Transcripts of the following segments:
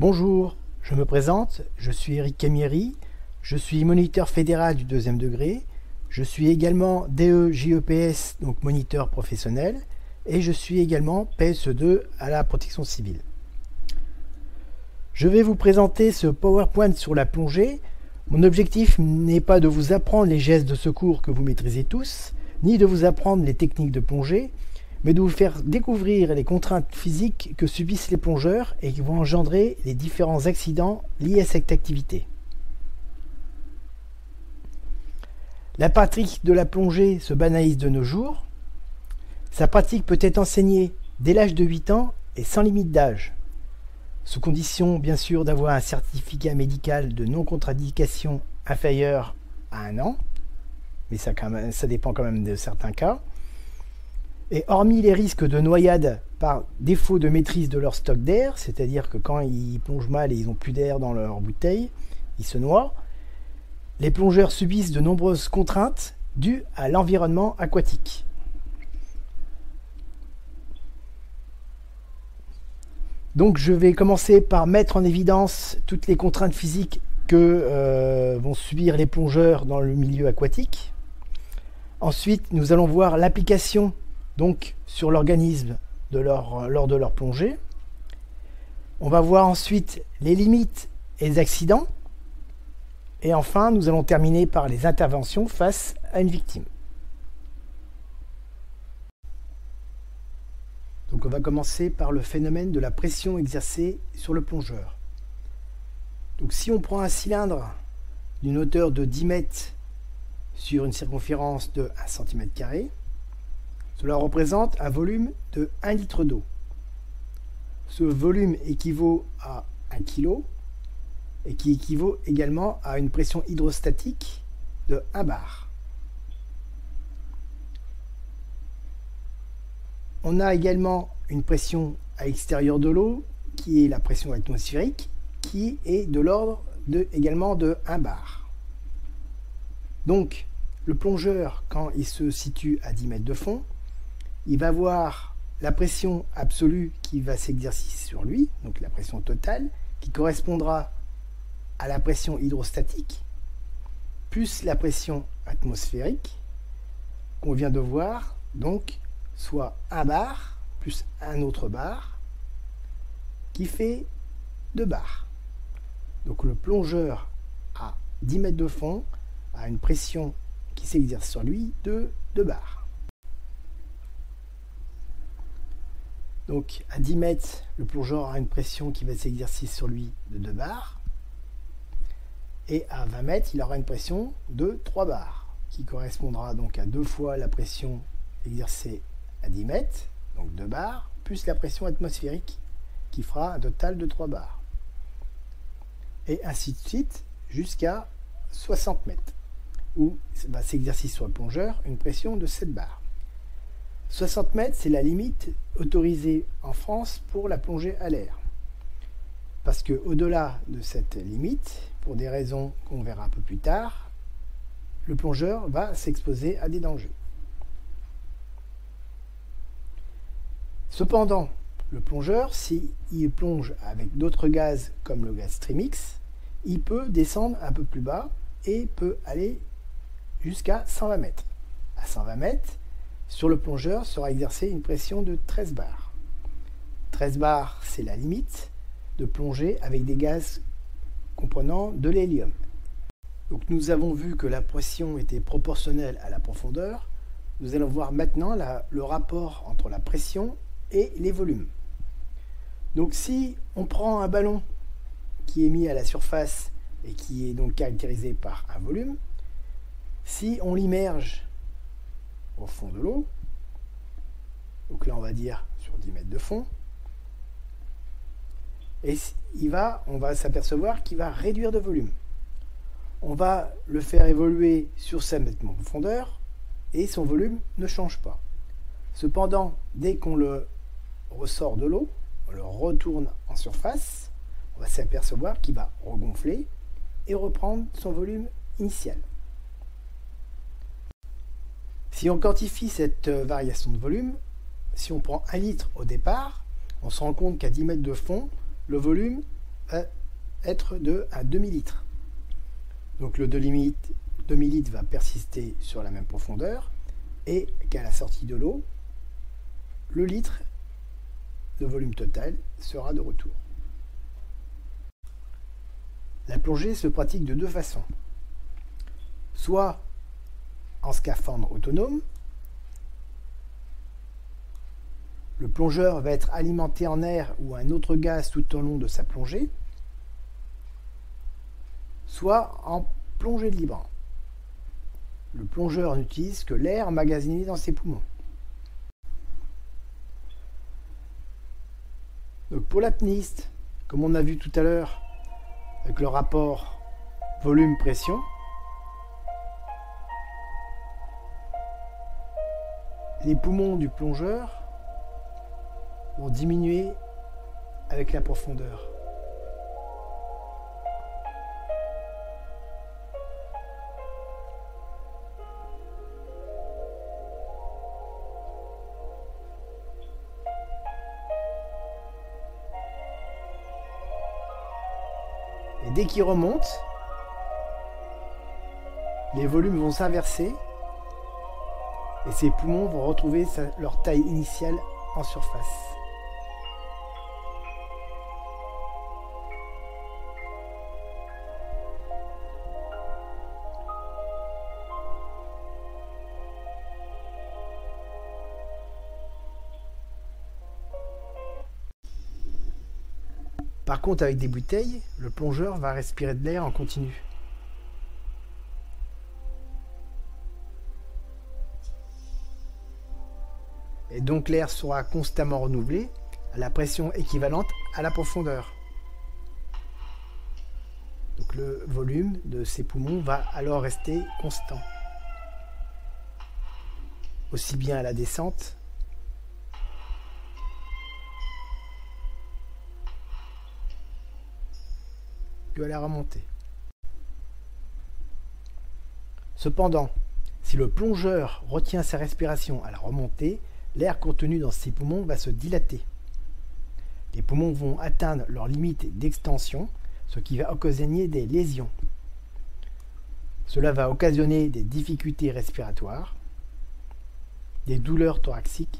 Bonjour, je me présente, je suis Eric Camieri, je suis moniteur fédéral du deuxième degré, je suis également DE-JEPS, donc moniteur professionnel, et je suis également PSE2 à la protection civile. Je vais vous présenter ce PowerPoint sur la plongée. Mon objectif n'est pas de vous apprendre les gestes de secours que vous maîtrisez tous, ni de vous apprendre les techniques de plongée, mais de vous faire découvrir les contraintes physiques que subissent les plongeurs et qui vont engendrer les différents accidents liés à cette activité. La pratique de la plongée se banalise de nos jours. Sa pratique peut être enseignée dès l'âge de 8 ans et sans limite d'âge, sous condition bien sûr d'avoir un certificat médical de non-contre-indication inférieur à 1 an, mais ça dépend quand même de certains cas. Et hormis les risques de noyade par défaut de maîtrise de leur stock d'air, c'est-à-dire que quand ils plongent mal et ils n'ont plus d'air dans leur bouteille, ils se noient, les plongeurs subissent de nombreuses contraintes dues à l'environnement aquatique. Donc je vais commencer par mettre en évidence toutes les contraintes physiques que vont subir les plongeurs dans le milieu aquatique. Ensuite, nous allons voir l'application donc sur l'organisme lors de leur plongée. On va voir ensuite les limites et les accidents. Et enfin, nous allons terminer par les interventions face à une victime. Donc on va commencer par le phénomène de la pression exercée sur le plongeur. Donc si on prend un cylindre d'une hauteur de 10 mètres sur une circonférence de 1 cm², cela représente un volume de 1 litre d'eau. Ce volume équivaut à 1 kg et qui équivaut également à une pression hydrostatique de 1 bar. On a également une pression à l'extérieur de l'eau qui est la pression atmosphérique qui est de l'ordre également de 1 bar. Donc le plongeur, quand il se situe à 10 mètres de fond, il va voir la pression absolue qui va s'exercer sur lui, donc la pression totale, qui correspondra à la pression hydrostatique, plus la pression atmosphérique, qu'on vient de voir, donc soit 1 bar, plus un autre bar, qui fait 2 bars. Donc le plongeur à 10 mètres de fond a une pression qui s'exerce sur lui de 2 bars. Donc à 10 mètres, le plongeur a une pression qui va s'exercer sur lui de 2 bars. Et à 20 mètres, il aura une pression de 3 bars, qui correspondra donc à 2 fois la pression exercée à 10 mètres, donc 2 bars, plus la pression atmosphérique, qui fera un total de 3 bars. Et ainsi de suite, jusqu'à 60 mètres, où va s'exercer sur le plongeur une pression de 7 bars. 60 mètres, c'est la limite autorisée en France pour la plongée à l'air. Parce que au-delà de cette limite, pour des raisons qu'on verra un peu plus tard, le plongeur va s'exposer à des dangers. Cependant, le plongeur, s'il plonge avec d'autres gaz comme le gaz Streamix, il peut descendre un peu plus bas et peut aller jusqu'à 120 mètres. À 120 mètres, sur le plongeur sera exercée une pression de 13 bars. 13 bars, c'est la limite de plongée avec des gaz comprenant de l'hélium. Donc nous avons vu que la pression était proportionnelle à la profondeur. Nous allons voir maintenant le rapport entre la pression et les volumes. Donc si on prend un ballon qui est mis à la surface et qui est donc caractérisé par un volume, si on l'immerge au fond de l'eau, donc là on va dire sur 10 mètres de fond, et on va s'apercevoir qu'il va réduire de volume. On va le faire évoluer sur 5 mètres de profondeur et son volume ne change pas. Cependant, dès qu'on le ressort de l'eau, on le retourne en surface, on va s'apercevoir qu'il va regonfler et reprendre son volume initial. Si on quantifie cette variation de volume, si on prend 1 litre au départ, on se rend compte qu'à 10 mètres de fond, le volume va être de un demi-litre. Donc le demi-litre va persister sur la même profondeur et qu'à la sortie de l'eau, le litre de volume total sera de retour. La plongée se pratique de deux façons. Soit en scaphandre autonome, le plongeur va être alimenté en air ou un autre gaz tout au long de sa plongée, soit en plongée libre. Le plongeur n'utilise que l'air emmagasiné dans ses poumons. Donc pour l'apnéiste, comme on a vu tout à l'heure avec le rapport volume-pression, les poumons du plongeur vont diminuer avec la profondeur. Et dès qu'il remonte, les volumes vont s'inverser et ces poumons vont retrouver leur taille initiale en surface. Par contre, avec des bouteilles, le plongeur va respirer de l'air en continu. Et donc l'air sera constamment renouvelé à la pression équivalente à la profondeur. Donc le volume de ces poumons va alors rester constant. Aussi bien à la descente que à la remontée. Cependant, si le plongeur retient sa respiration à la remontée, l'air contenu dans ses poumons va se dilater. Les poumons vont atteindre leur limite d'extension, ce qui va occasionner des lésions. Cela va occasionner des difficultés respiratoires, des douleurs thoraciques,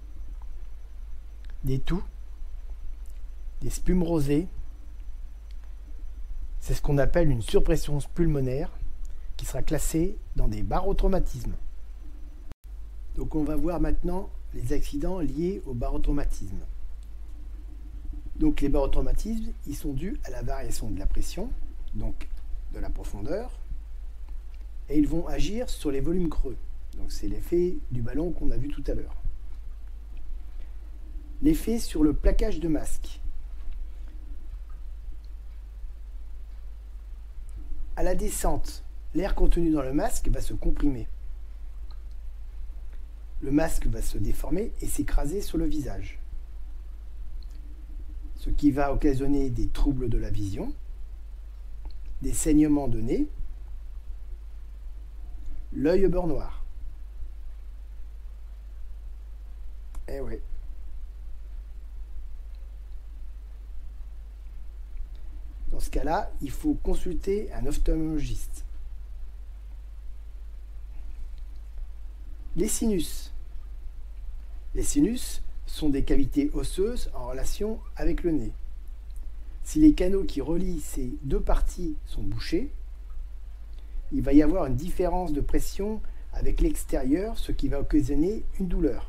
des toux, des spumes rosées. C'est ce qu'on appelle une surpression pulmonaire qui sera classée dans des barotraumatismes. Donc on va voir maintenant les accidents liés au barotraumatisme. Donc les barotraumatismes, ils sont dus à la variation de la pression, donc de la profondeur, et ils vont agir sur les volumes creux. Donc c'est l'effet du ballon qu'on a vu tout à l'heure. L'effet sur le plaquage de masque. À la descente, l'air contenu dans le masque va se comprimer. Le masque va se déformer et s'écraser sur le visage, ce qui va occasionner des troubles de la vision, des saignements de nez, l'œil au beurre noir. Eh oui. Dans ce cas-là, il faut consulter un ophtalmologiste. Les sinus. Les sinus sont des cavités osseuses en relation avec le nez. Si les canaux qui relient ces deux parties sont bouchés, il va y avoir une différence de pression avec l'extérieur, ce qui va occasionner une douleur.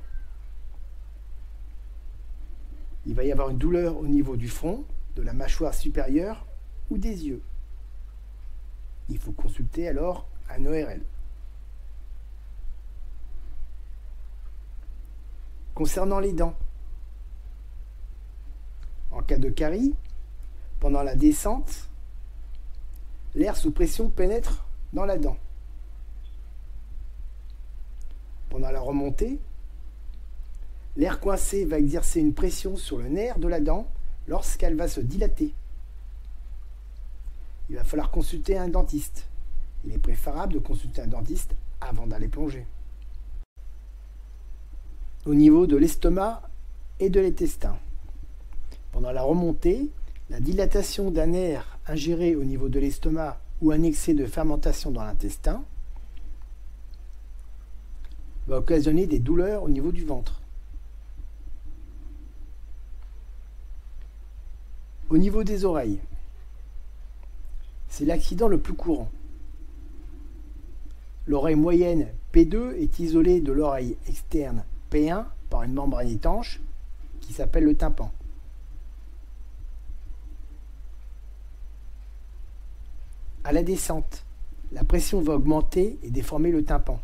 Il va y avoir une douleur au niveau du front, de la mâchoire supérieure ou des yeux. Il faut consulter alors un ORL. Concernant les dents, en cas de carie, pendant la descente, l'air sous pression pénètre dans la dent. Pendant la remontée, l'air coincé va exercer une pression sur le nerf de la dent lorsqu'elle va se dilater. Il va falloir consulter un dentiste. Il est préférable de consulter un dentiste avant d'aller plonger. Au niveau de l'estomac et de l'intestin. Pendant la remontée, La dilatation d'un nerf ingéré au niveau de l'estomac ou un excès de fermentation dans l'intestin va occasionner des douleurs au niveau du ventre. Au niveau des oreilles, c'est l'accident le plus courant. L'oreille moyenne P2 est isolée de l'oreille externe P1 par une membrane étanche qui s'appelle le tympan. À la descente, la pression va augmenter et déformer le tympan.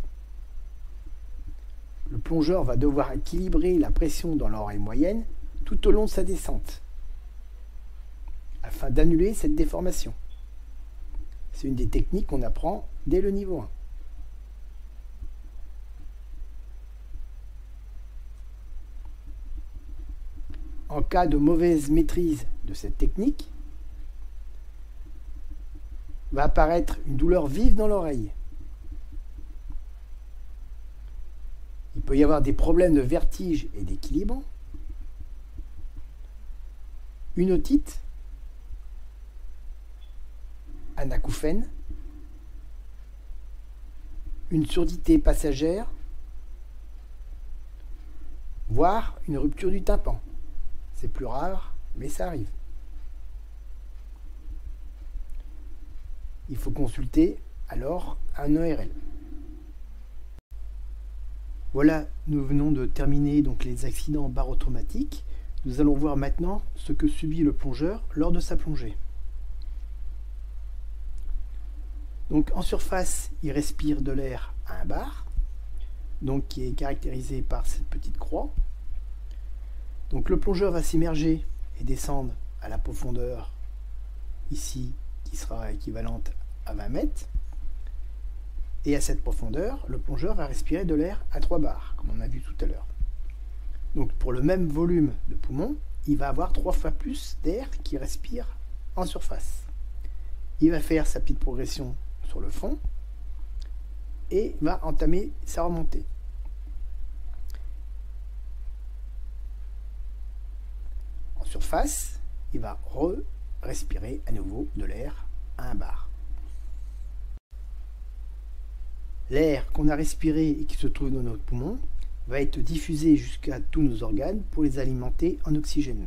Le plongeur va devoir équilibrer la pression dans l'oreille moyenne tout au long de sa descente, afin d'annuler cette déformation. C'est une des techniques qu'on apprend dès le niveau 1. En cas de mauvaise maîtrise de cette technique, va apparaître une douleur vive dans l'oreille. Il peut y avoir des problèmes de vertige et d'équilibre, une otite, un acouphène, une surdité passagère, voire une rupture du tympan. C'est plus rare, mais ça arrive. Il faut consulter alors un ORL. Voilà, nous venons de terminer donc les accidents barotraumatiques. Nous allons voir maintenant ce que subit le plongeur lors de sa plongée. Donc en surface, il respire de l'air à 1 bar, donc qui est caractérisé par cette petite croix. Donc le plongeur va s'immerger et descendre à la profondeur ici qui sera équivalente à 20 mètres. Et à cette profondeur, le plongeur va respirer de l'air à 3 bars, comme on a vu tout à l'heure. Donc pour le même volume de poumon, il va avoir 3 fois plus d'air qui respire en surface. Il va faire sa petite progression sur le fond et va entamer sa remontée. En surface, il va respirer à nouveau de l'air à 1 bar. L'air qu'on a respiré et qui se trouve dans notre poumon va être diffusé jusqu'à tous nos organes pour les alimenter en oxygène.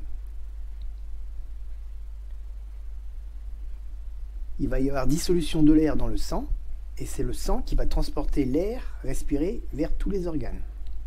Il va y avoir dissolution de l'air dans le sang et c'est le sang qui va transporter l'air respiré vers tous les organes.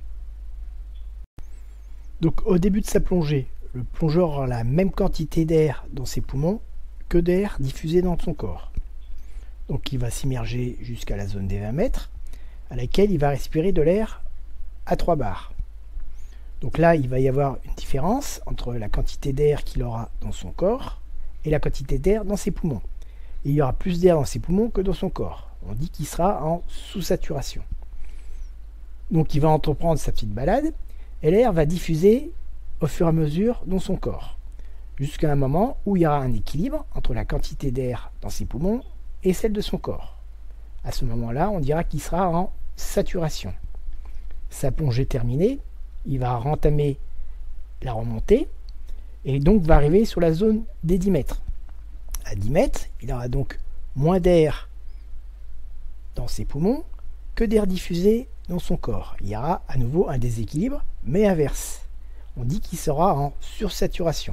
Donc au début de sa plongée, le plongeur aura la même quantité d'air dans ses poumons que d'air diffusé dans son corps. Donc il va s'immerger jusqu'à la zone des 20 mètres, à laquelle il va respirer de l'air à 3 bars. Donc là, il va y avoir une différence entre la quantité d'air qu'il aura dans son corps et la quantité d'air dans ses poumons. Et il y aura plus d'air dans ses poumons que dans son corps. On dit qu'il sera en sous-saturation. Donc il va entreprendre sa petite balade, et l'air va diffuser au fur et à mesure dans son corps, jusqu'à un moment où il y aura un équilibre entre la quantité d'air dans ses poumons et celle de son corps. À ce moment-là, on dira qu'il sera en saturation. Sa plongée terminée, il va entamer la remontée et donc va arriver sur la zone des 10 mètres. À 10 mètres, il aura donc moins d'air dans ses poumons que d'air diffusé dans son corps. Il y aura à nouveau un déséquilibre, mais inverse. On dit qu'il sera en sursaturation.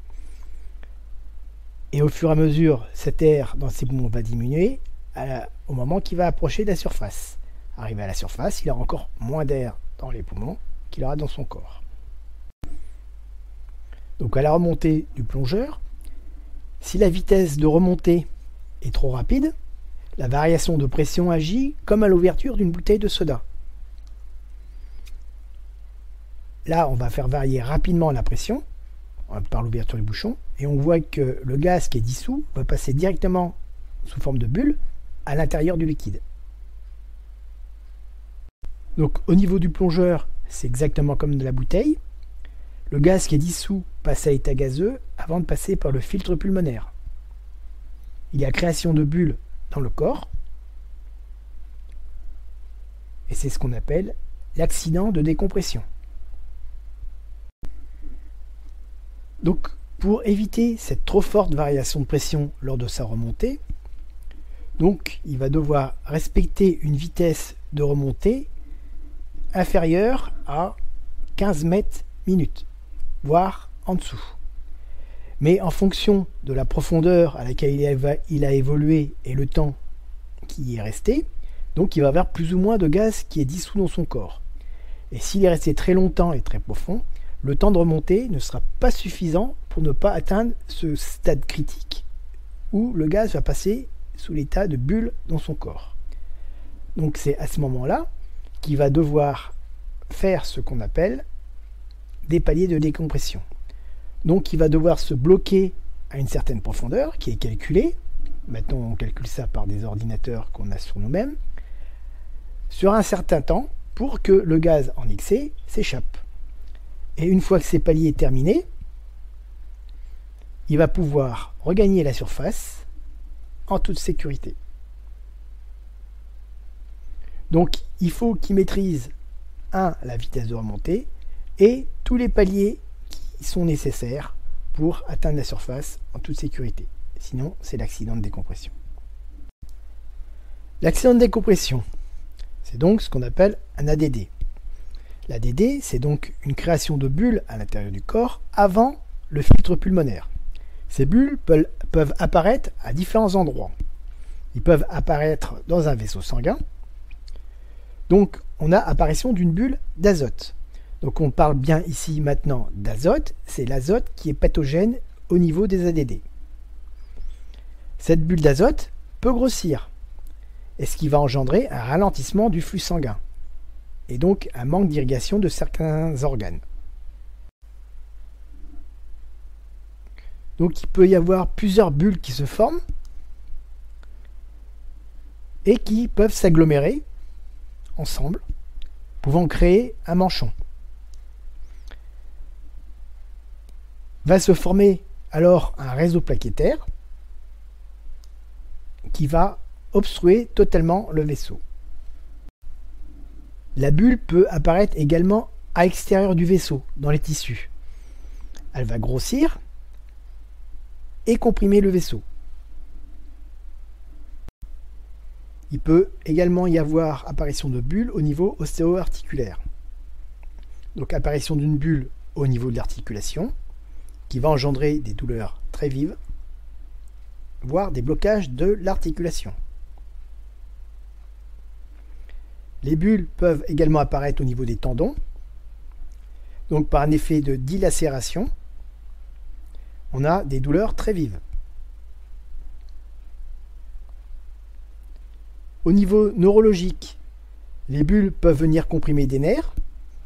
Et au fur et à mesure, cet air dans ses poumons va diminuer au moment qu'il va approcher de la surface. Arrivé à la surface, il aura encore moins d'air dans les poumons qu'il aura dans son corps. Donc à la remontée du plongeur, si la vitesse de remontée est trop rapide, la variation de pression agit comme à l'ouverture d'une bouteille de soda. Là, on va faire varier rapidement la pression par l'ouverture du bouchon, et on voit que le gaz qui est dissous va passer directement sous forme de bulle à l'intérieur du liquide. Donc au niveau du plongeur, c'est exactement comme de la bouteille. Le gaz qui est dissous passe à l'état gazeux avant de passer par le filtre pulmonaire. Il y a création de bulles dans le corps, et c'est ce qu'on appelle l'accident de décompression. Donc Pour éviter cette trop forte variation de pression lors de sa remontée, donc il va devoir respecter une vitesse de remontée inférieure à 15 mètres minutes, voire en dessous. Mais en fonction de la profondeur à laquelle il a évolué et le temps qui y est resté, donc il va avoir plus ou moins de gaz qui est dissous dans son corps. Et s'il est resté très longtemps et très profond, le temps de remontée ne sera pas suffisant pour ne pas atteindre ce stade critique où le gaz va passer sous l'état de bulle dans son corps. Donc c'est à ce moment-là qu'il va devoir faire ce qu'on appelle des paliers de décompression. Donc il va devoir se bloquer à une certaine profondeur qui est calculée. Maintenant on calcule ça par des ordinateurs qu'on a sur nous-mêmes, sur un certain temps pour que le gaz en excès s'échappe. Et une fois que ces paliers est terminé, il va pouvoir regagner la surface en toute sécurité. Donc il faut qu'il maîtrise la vitesse de remontée et tous les paliers qui sont nécessaires pour atteindre la surface en toute sécurité. Sinon, c'est l'accident de décompression. L'accident de décompression, c'est donc ce qu'on appelle un ADD. L'ADD, c'est donc une création de bulles à l'intérieur du corps avant le filtre pulmonaire. Ces bulles peuvent apparaître à différents endroits. Ils peuvent apparaître dans un vaisseau sanguin. Donc, on a apparition d'une bulle d'azote. Donc, on parle bien ici maintenant d'azote. C'est l'azote qui est pathogène au niveau des ADD. Cette bulle d'azote peut grossir, et ce qui va engendrer un ralentissement du flux sanguin, et donc un manque d'irrigation de certains organes. Donc il peut y avoir plusieurs bulles qui se forment et qui peuvent s'agglomérer ensemble, pouvant créer un manchon. Va se former alors un réseau plaquettaire qui va obstruer totalement le vaisseau. La bulle peut apparaître également à l'extérieur du vaisseau, dans les tissus. Elle va grossir et comprimer le vaisseau. Il peut également y avoir apparition de bulles au niveau ostéo-articulaire. Donc apparition d'une bulle au niveau de l'articulation, qui va engendrer des douleurs très vives, voire des blocages de l'articulation. Les bulles peuvent également apparaître au niveau des tendons, donc par un effet de dilacération, on a des douleurs très vives. Au niveau neurologique, les bulles peuvent venir comprimer des nerfs.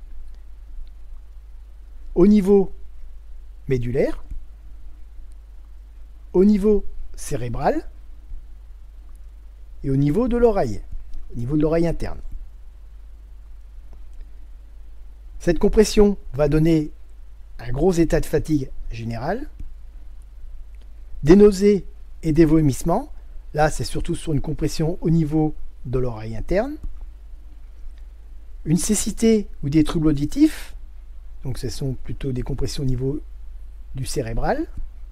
Au niveau médulaire, au niveau cérébral et au niveau de l'oreille interne. Cette compression va donner un gros état de fatigue générale, des nausées et des vomissements. Là, c'est surtout sur une compression au niveau de l'oreille interne. Une cécité ou des troubles auditifs. Donc, ce sont plutôt des compressions au niveau du cérébral.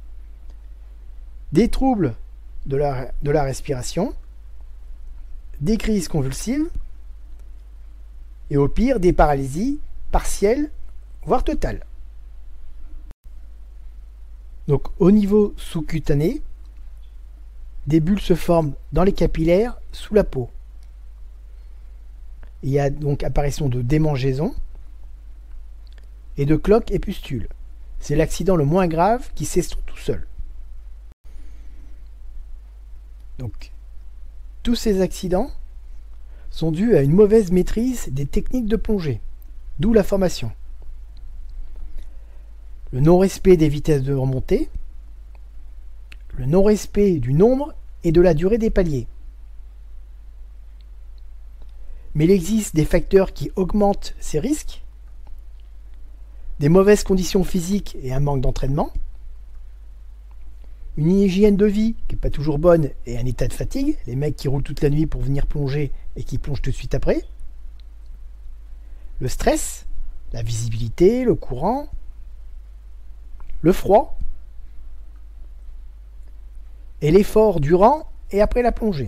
Des troubles de la respiration. Des crises convulsives. Et au pire, des paralysies partielles, voire totales. Donc, au niveau sous-cutané, des bulles se forment dans les capillaires sous la peau. Il y a donc apparition de démangeaisons et de cloques et pustules. C'est l'accident le moins grave qui s'estompe tout seul. Donc, tous ces accidents sont dus à une mauvaise maîtrise des techniques de plongée, d'où la formation. Le non-respect des vitesses de remontée, le non-respect du nombre et de la durée des paliers. Mais il existe des facteurs qui augmentent ces risques, des mauvaises conditions physiques et un manque d'entraînement, une hygiène de vie qui n'est pas toujours bonne et un état de fatigue, les mecs qui roulent toute la nuit pour venir plonger et qui plongent tout de suite après, le stress, la visibilité, le courant, le froid, et l'effort durant et après la plongée.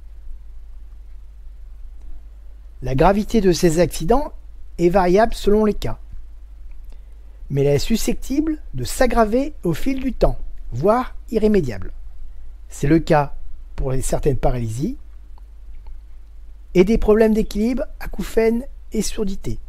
La gravité de ces accidents est variable selon les cas, mais elle est susceptible de s'aggraver au fil du temps, voire irrémédiable. C'est le cas pour certaines paralysies et des problèmes d'équilibre, acouphènes et surdité.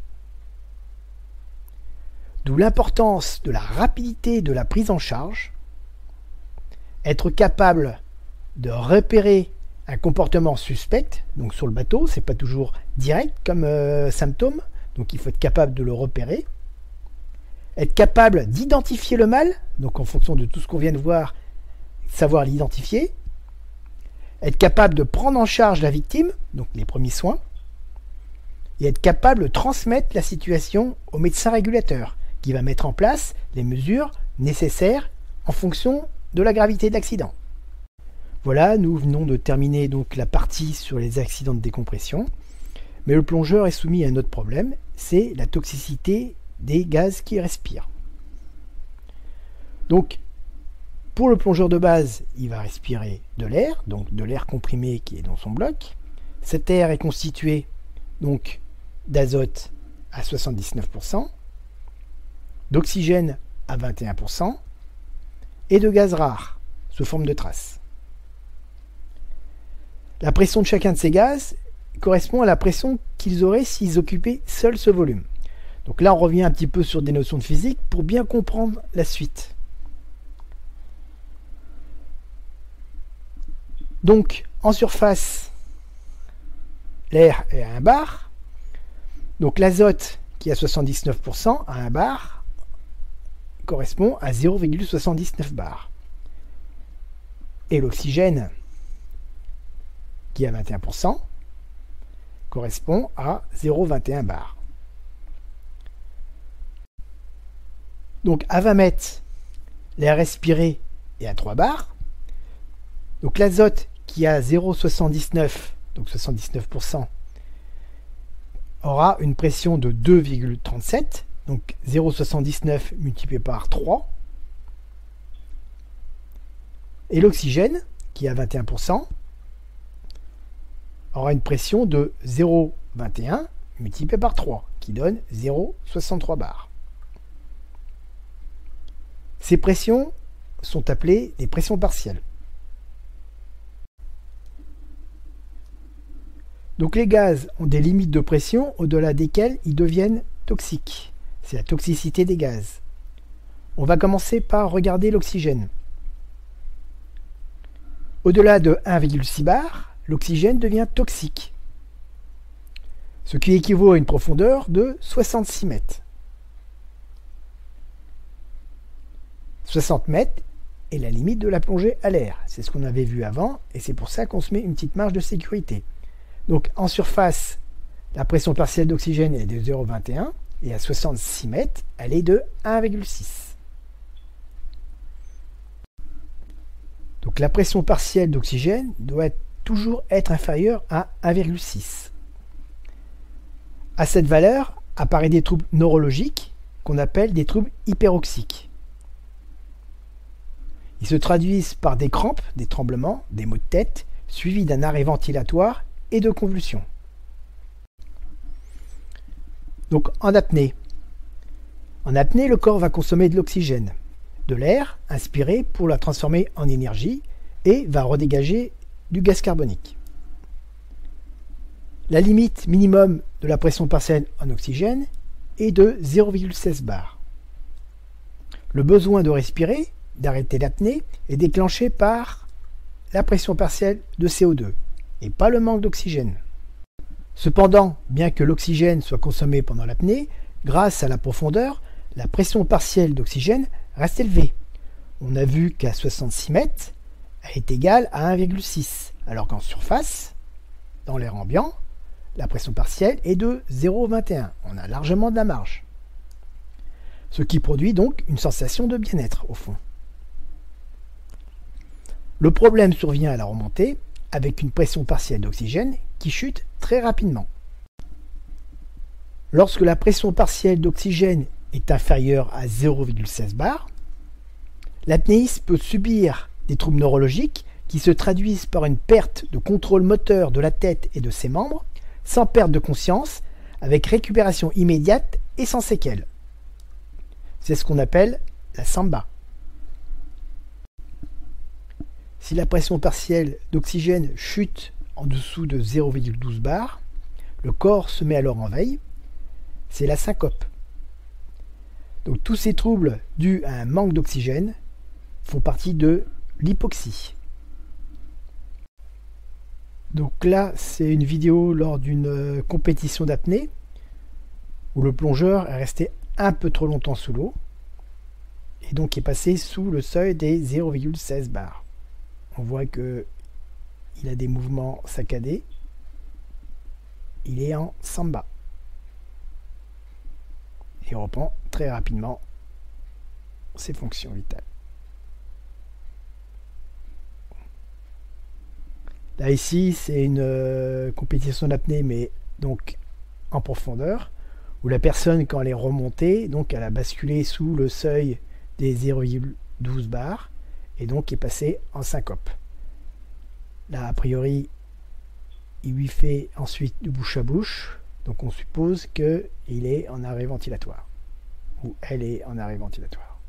D'où l'importance de la rapidité de la prise en charge, être capable de repérer un comportement suspect, donc sur le bateau, c'est pas toujours direct comme symptôme, donc il faut être capable de le repérer, être capable d'identifier le mal, donc en fonction de tout ce qu'on vient de voir, savoir l'identifier, être capable de prendre en charge la victime, donc les premiers soins, et être capable de transmettre la situation au médecin régulateur, qui va mettre en place les mesures nécessaires en fonction de la gravité de l'accident. Voilà, nous venons de terminer donc la partie sur les accidents de décompression, mais le plongeur est soumis à un autre problème, c'est la toxicité des gaz qu'il respire. Donc, pour le plongeur de base, il va respirer de l'air, donc de l'air comprimé qui est dans son bloc. Cet air est constitué donc d'azote à 79%, d'oxygène à 21% et de gaz rare sous forme de traces. La pression de chacun de ces gaz correspond à la pression qu'ils auraient s'ils occupaient seuls ce volume. Donc là, on revient un petit peu sur des notions de physique pour bien comprendre la suite. Donc, en surface, l'air est à 1 bar. Donc l'azote, qui est à 79%, à 1 bar, correspond à 0,79 bar. Et l'oxygène, qui est à 21%, correspond à 0,21 bar. Donc à 20 mètres, l'air respiré est à 3 bars. Donc l'azote qui a 0,79, donc 79%, aura une pression de 2,37, donc 0,79 multiplié par 3. Et l'oxygène, qui a 21%, aura une pression de 0,21 multiplié par 3, qui donne 0,63 bars. Ces pressions sont appelées des pressions partielles. Donc les gaz ont des limites de pression au-delà desquelles ils deviennent toxiques. C'est la toxicité des gaz. On va commencer par regarder l'oxygène. Au-delà de 1,6 bar, l'oxygène devient toxique, ce qui équivaut à une profondeur de 66 mètres. 60 mètres est la limite de la plongée à l'air. C'est ce qu'on avait vu avant et c'est pour ça qu'on se met une petite marge de sécurité. Donc en surface, la pression partielle d'oxygène est de 0,21 et à 66 mètres, elle est de 1,6. Donc la pression partielle d'oxygène doit toujours être inférieure à 1,6. À cette valeur apparaissent des troubles neurologiques qu'on appelle des troubles hyperoxiques. Ils se traduisent par des crampes, des tremblements, des maux de tête, suivis d'un arrêt ventilatoire et de convulsions. Donc en apnée. En apnée, le corps va consommer de l'oxygène, de l'air inspiré pour la transformer en énergie et va redégager du gaz carbonique. La limite minimum de la pression partielle en oxygène est de 0,16 bar. Le besoin de respirer, d'arrêter l'apnée, est déclenché par la pression partielle de CO2 et pas le manque d'oxygène. Cependant, bien que l'oxygène soit consommé pendant l'apnée, grâce à la profondeur, la pression partielle d'oxygène reste élevée. On a vu qu'à 66 mètres, elle est égale à 1,6, alors qu'en surface, dans l'air ambiant, la pression partielle est de 0,21. On a largement de la marge. Ce qui produit donc une sensation de bien-être au fond. Le problème survient à la remontée avec une pression partielle d'oxygène qui chute très rapidement. Lorsque la pression partielle d'oxygène est inférieure à 0,16 bar, l'apnéiste peut subir des troubles neurologiques qui se traduisent par une perte de contrôle moteur de la tête et de ses membres, sans perte de conscience, avec récupération immédiate et sans séquelles. C'est ce qu'on appelle la samba. Si la pression partielle d'oxygène chute en dessous de 0,12 bar, le corps se met alors en veille. C'est la syncope. Donc tous ces troubles dus à un manque d'oxygène font partie de l'hypoxie. Donc là, c'est une vidéo lors d'une compétition d'apnée où le plongeur est resté un peu trop longtemps sous l'eau et donc est passé sous le seuil des 0,16 bars. On voit que il a des mouvements saccadés. Il est en samba. Il reprend très rapidement ses fonctions vitales. Là ici, c'est une compétition d'apnée, mais donc en profondeur, où la personne, quand elle est remontée, donc elle a basculé sous le seuil des 0,12 bars et donc est passée en syncope. Là, a priori, il lui fait ensuite du bouche à bouche, donc on suppose qu'il est en arrêt ventilatoire, ou elle est en arrêt ventilatoire.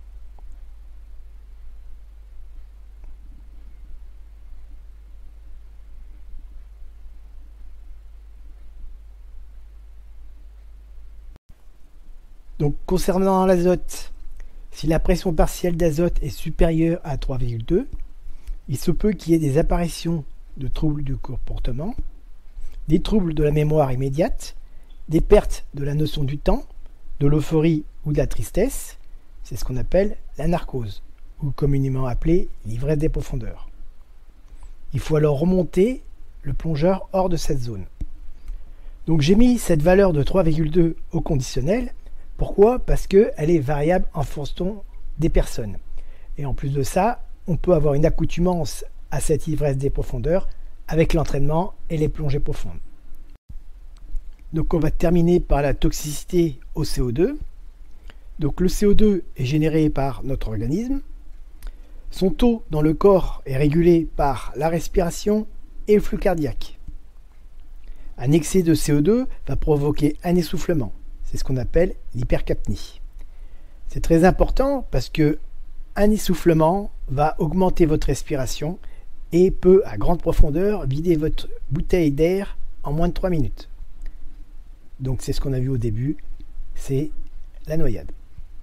Donc concernant l'azote, si la pression partielle d'azote est supérieure à 3,2, il se peut qu'il y ait des apparitions de troubles du comportement, des troubles de la mémoire immédiate, des pertes de la notion du temps, de l'euphorie ou de la tristesse. C'est ce qu'on appelle la narcose, ou communément appelée l'ivresse des profondeurs. Il faut alors remonter le plongeur hors de cette zone. Donc j'ai mis cette valeur de 3,2 au conditionnel. Pourquoi? Parce qu'elle est variable en fonction des personnes. Et en plus de ça, on peut avoir une accoutumance à cette ivresse des profondeurs avec l'entraînement et les plongées profondes. Donc on va terminer par la toxicité au CO2. Donc le CO2 est généré par notre organisme. Son taux dans le corps est régulé par la respiration et le flux cardiaque. Un excès de CO2 va provoquer un essoufflement. C'est ce qu'on appelle l'hypercapnie. C'est très important parce que un essoufflement va augmenter votre respiration et peut, à grande profondeur, vider votre bouteille d'air en moins de 3 minutes. Donc c'est ce qu'on a vu au début, c'est la noyade.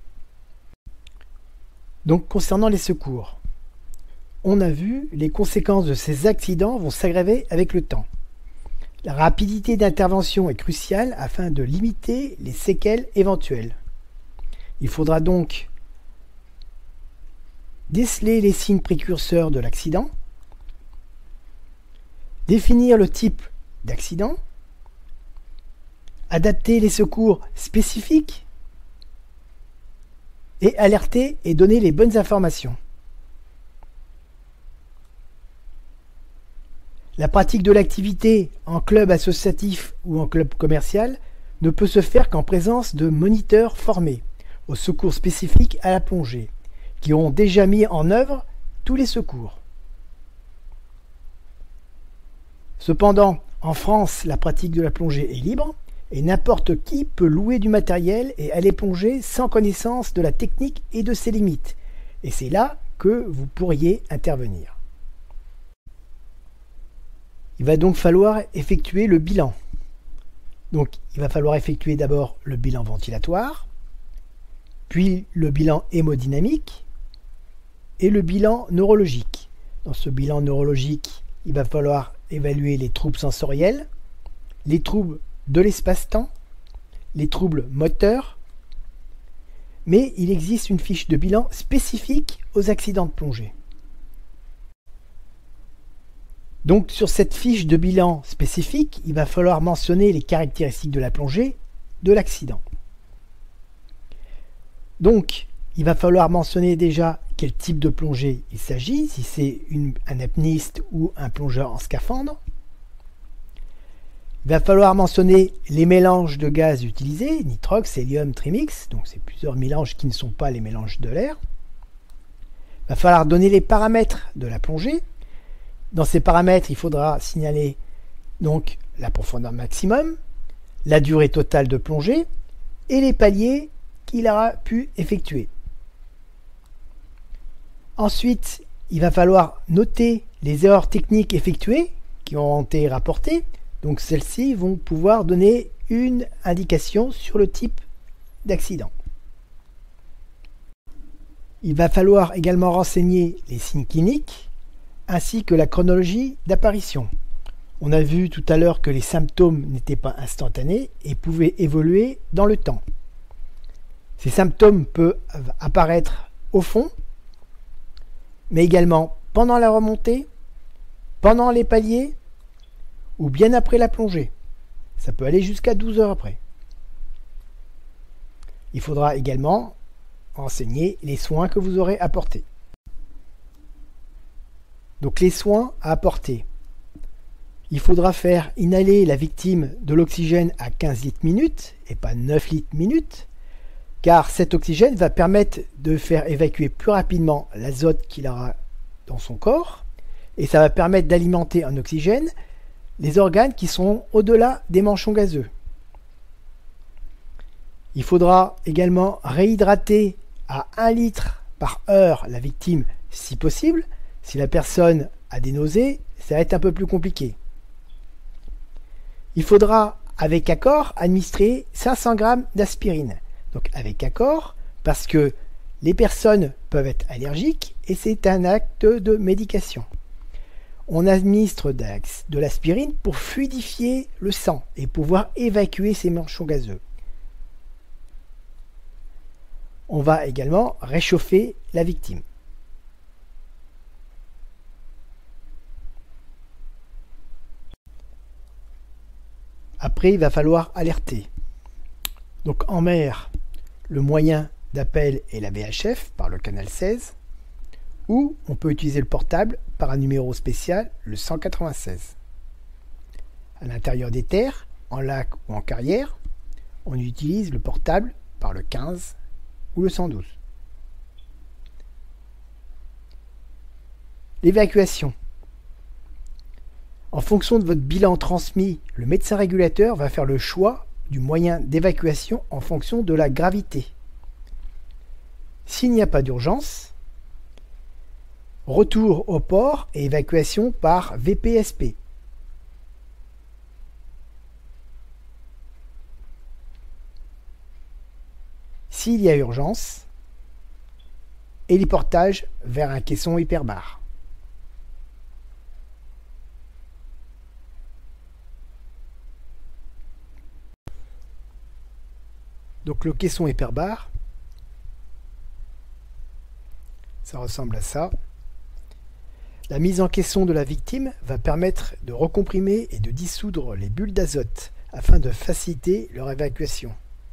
Donc concernant les secours, on a vu les conséquences de ces accidents vont s'aggraver avec le temps. La rapidité d'intervention est cruciale afin de limiter les séquelles éventuelles. Il faudra donc déceler les signes précurseurs de l'accident, définir le type d'accident, adapter les secours spécifiques et alerter et donner les bonnes informations. La pratique de l'activité en club associatif ou en club commercial ne peut se faire qu'en présence de moniteurs formés aux secours spécifiques à la plongée, qui ont déjà mis en œuvre tous les secours. Cependant, en France, la pratique de la plongée est libre et n'importe qui peut louer du matériel et aller plonger sans connaissance de la technique et de ses limites. Et c'est là que vous pourriez intervenir. Il va donc falloir effectuer le bilan. Donc, il va falloir effectuer d'abord le bilan ventilatoire, puis le bilan hémodynamique et le bilan neurologique. Dans ce bilan neurologique, il va falloir évaluer les troubles sensoriels, les troubles de l'espace-temps, les troubles moteurs, mais il existe une fiche de bilan spécifique aux accidents de plongée. Donc sur cette fiche de bilan spécifique, il va falloir mentionner les caractéristiques de la plongée, de l'accident. Donc il va falloir mentionner déjà quel type de plongée il s'agit, si c'est un apnéiste ou un plongeur en scaphandre. Il va falloir mentionner les mélanges de gaz utilisés, nitrox, hélium, trimix, donc c'est plusieurs mélanges qui ne sont pas les mélanges de l'air. Il va falloir donner les paramètres de la plongée. Dans ces paramètres, il faudra signaler donc la profondeur maximum, la durée totale de plongée et les paliers qu'il aura pu effectuer. Ensuite, il va falloir noter les erreurs techniques effectuées qui ont été rapportées. Donc celles-ci vont pouvoir donner une indication sur le type d'accident. Il va falloir également renseigner les signes cliniques ainsi que la chronologie d'apparition. On a vu tout à l'heure que les symptômes n'étaient pas instantanés et pouvaient évoluer dans le temps. Ces symptômes peuvent apparaître au fond, mais également pendant la remontée, pendant les paliers ou bien après la plongée. Ça peut aller jusqu'à 12 heures après. Il faudra également renseigner les soins que vous aurez apportés. Donc les soins à apporter. Il faudra faire inhaler la victime de l'oxygène à 15 litres minute et pas 9 litres minute, car cet oxygène va permettre de faire évacuer plus rapidement l'azote qu'il aura dans son corps, et ça va permettre d'alimenter en oxygène les organes qui sont au-delà des manchons gazeux. Il faudra également réhydrater à 1 litre par heure la victime si possible. Si la personne a des nausées, ça va être un peu plus compliqué. Il faudra, avec accord, administrer 500 g d'aspirine. Donc avec accord, parce que les personnes peuvent être allergiques et c'est un acte de médication. On administre de l'aspirine pour fluidifier le sang et pouvoir évacuer ces manchons gazeux. On va également réchauffer la victime. Après, il va falloir alerter. Donc en mer, le moyen d'appel est la VHF par le canal 16, ou on peut utiliser le portable par un numéro spécial, le 196. À l'intérieur des terres, en lac ou en carrière, on utilise le portable par le 15 ou le 112. L'évacuation. En fonction de votre bilan transmis, le médecin régulateur va faire le choix du moyen d'évacuation en fonction de la gravité. S'il n'y a pas d'urgence, retour au port et évacuation par VPSP. S'il y a urgence, héliportage vers un caisson hyperbare. Donc le caisson hyperbare, ça ressemble à ça. La mise en caisson de la victime va permettre de recomprimer et de dissoudre les bulles d'azote afin de faciliter leur évacuation.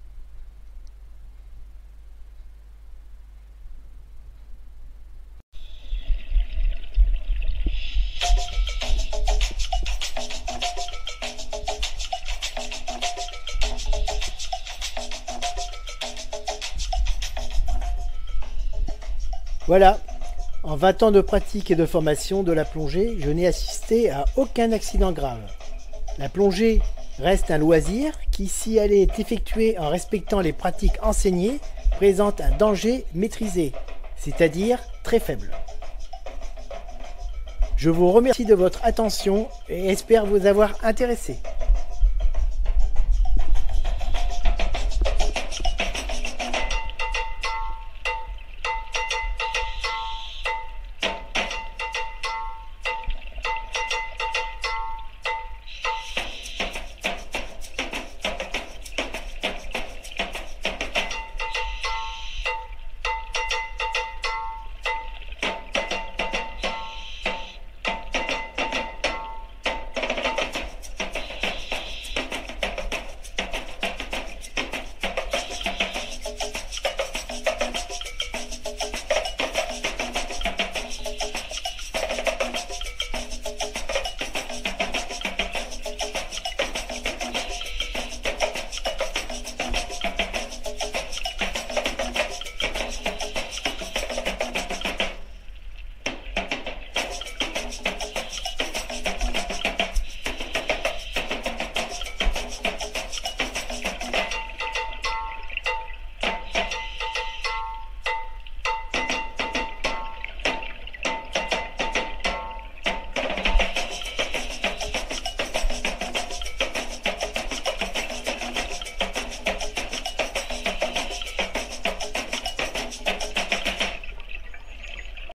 Voilà, en 20 ans de pratique et de formation de la plongée, je n'ai assisté à aucun accident grave. La plongée reste un loisir qui, si elle est effectuée en respectant les pratiques enseignées, présente un danger maîtrisé, c'est-à-dire très faible. Je vous remercie de votre attention et espère vous avoir intéressé.